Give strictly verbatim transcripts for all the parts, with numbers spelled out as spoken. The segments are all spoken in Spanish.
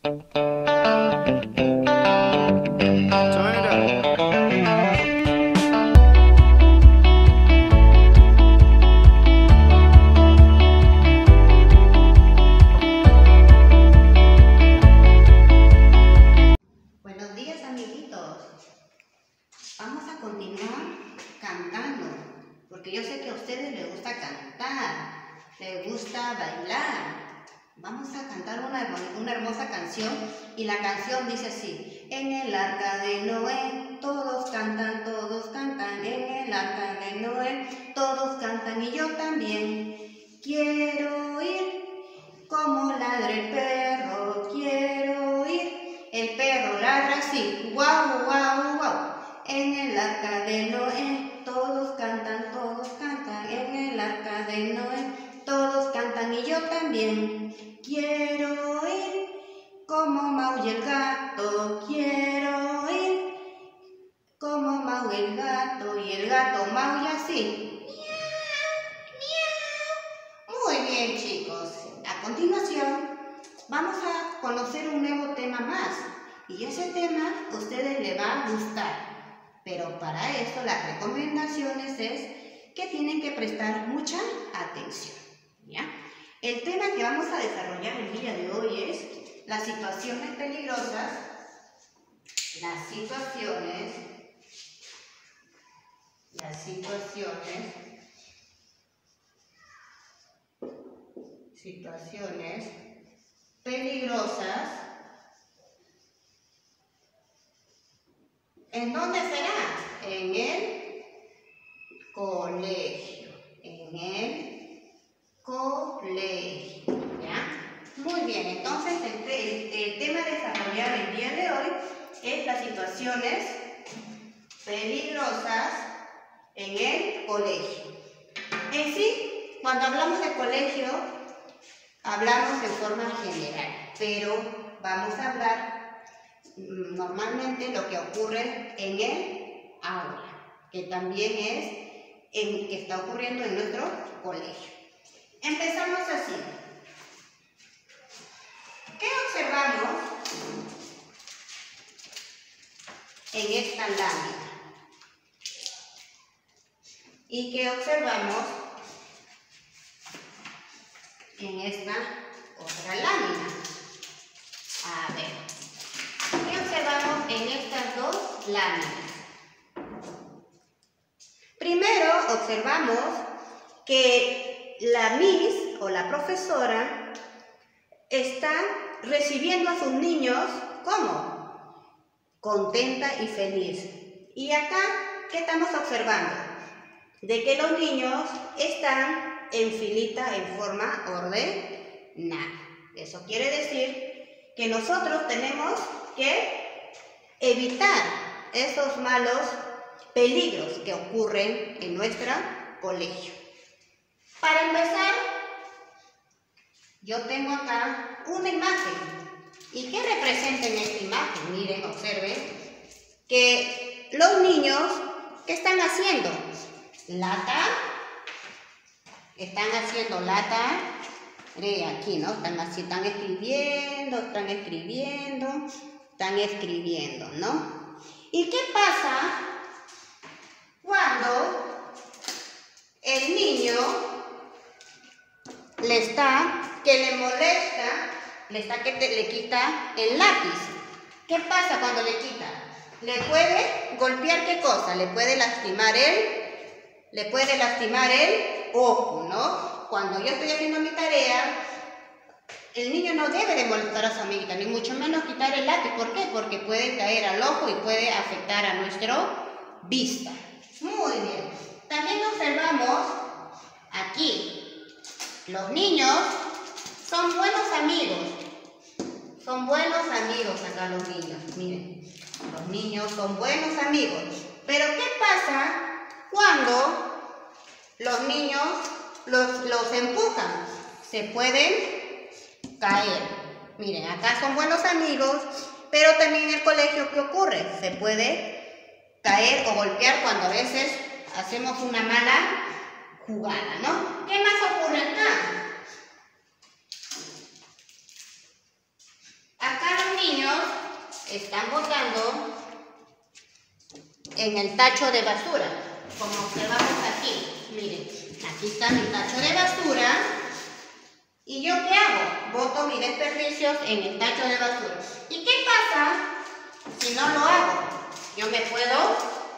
Buenos días, amiguitos. Vamos a continuar cantando, porque yo sé que a ustedes les gusta cantar, les gusta bailar. Vamos a cantar una, una hermosa canción y la canción dice así: en el arca de Noé, todos cantan, todos cantan, en el arca de Noé, todos cantan y yo también. Quiero oír como ladra el perro, quiero oír, el perro ladra así, guau, guau, guau. En el arca de Noé, todos cantan, todos cantan, en el arca de Noé, todos cantan y yo también. Quiero oír como maulla el gato, quiero oír como maulla el gato, y el gato maulla así. Muy bien, chicos. A continuación, vamos a conocer un nuevo tema más. Y ese tema a ustedes les va a gustar. Pero para eso las recomendaciones es que tienen que prestar mucha atención, ¿ya? El tema que vamos a desarrollar el día de hoy es las situaciones peligrosas, las situaciones, las situaciones, situaciones peligrosas. ¿En dónde será? En el colegio. En el colegio. ¿Ya? Muy bien, entonces el, el, el tema a desarrollar el día de hoy es las situaciones peligrosas en el colegio. En sí, cuando hablamos de colegio, hablamos de forma general, pero vamos a hablar normalmente lo que ocurre en el aula, que también es en, que está ocurriendo en nuestro colegio. Empezamos así. ¿Qué observamos en esta lámina? ¿Y qué observamos en esta otra lámina? A ver. ¿Qué observamos en estas dos láminas? Primero observamos que la Miss o la profesora está recibiendo a sus niños ¿cómo? Contenta y feliz. Y acá, ¿qué estamos observando? De que los niños están en filita en forma ordenada. Eso quiere decir que nosotros tenemos que evitar esos malos peligros que ocurren en nuestro colegio. Para empezar, yo tengo acá una imagen. ¿Y qué representa en esta imagen? Miren, observen que los niños, ¿qué están haciendo? Lata. Están haciendo lata. Miren aquí, ¿no? Están así, están escribiendo, están escribiendo. Están escribiendo, ¿no? ¿Y qué pasa cuando el niño le está, que le molesta, le está que te, le quita el lápiz? ¿Qué pasa cuando le quita? Le puede golpear, ¿qué cosa? Le puede lastimar el, le puede lastimar el ojo, ¿no? Cuando yo estoy haciendo mi tarea, el niño no debe de molestar a su amiguita, ni mucho menos quitar el lápiz. ¿Por qué? Porque puede caer al ojo y puede afectar a nuestra vista. Muy bien. También observamos aquí. Los niños son buenos amigos. Son buenos amigos acá los niños. Miren, los niños son buenos amigos. Pero ¿qué pasa cuando los niños los, los empujan? Se pueden caer. Miren, acá son buenos amigos, pero también en el colegio, ¿qué ocurre? Se puede caer o golpear cuando a veces hacemos una mala jugada, ¿no? ¿Qué más ocurre acá? Acá están botando en el tacho de basura. Como observamos aquí, miren, aquí está mi tacho de basura. ¿Y yo qué hago? Boto mis desperdicios en el tacho de basura. ¿Y qué pasa si no lo hago? Yo me puedo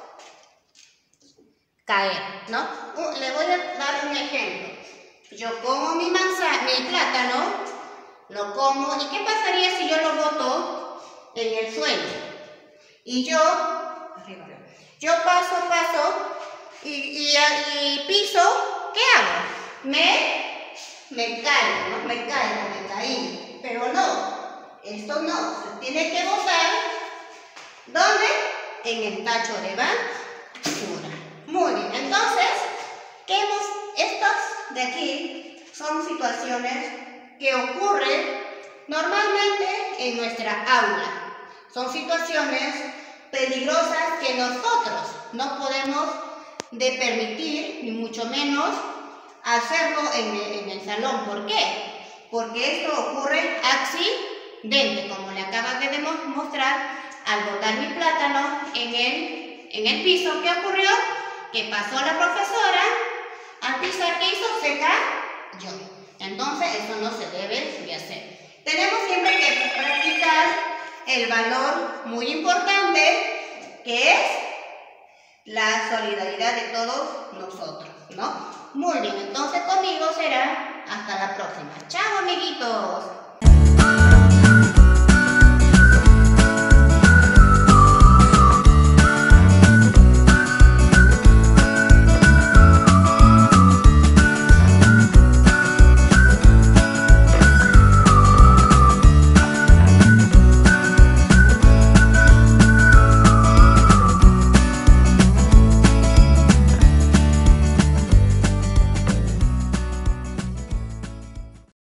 caer, ¿no? Uh, le voy a dar un ejemplo. Yo como mi manzana, mi plátano, lo como. ¿Y qué pasaría si yo lo boto en el suelo? Y yo, yo paso, paso y, y, y piso, ¿qué hago? Me, me caigo, ¿no? Me caigo, me caí. Pero no, esto no, se tiene que botar. ¿Dónde? En el tacho de basura. Muy bien, entonces, ¿qué hemos? Estas de aquí son situaciones que ocurren normalmente en nuestra aula. Son situaciones peligrosas que nosotros no podemos de permitir, ni mucho menos hacerlo en el, en el salón. ¿Por qué? Porque esto ocurre accidente, como le acabas de demostrar al botar mi plátano en el, en el piso. ¿Qué ocurrió? Que pasó la profesora, al pisar, ¿qué hizo? Se cayó. Entonces, eso no se debe de hacer. Tenemos siempre que practicar el valor muy importante, que es la solidaridad de todos nosotros, ¿no? Muy bien, entonces conmigo será hasta la próxima. ¡Chao, amiguitos!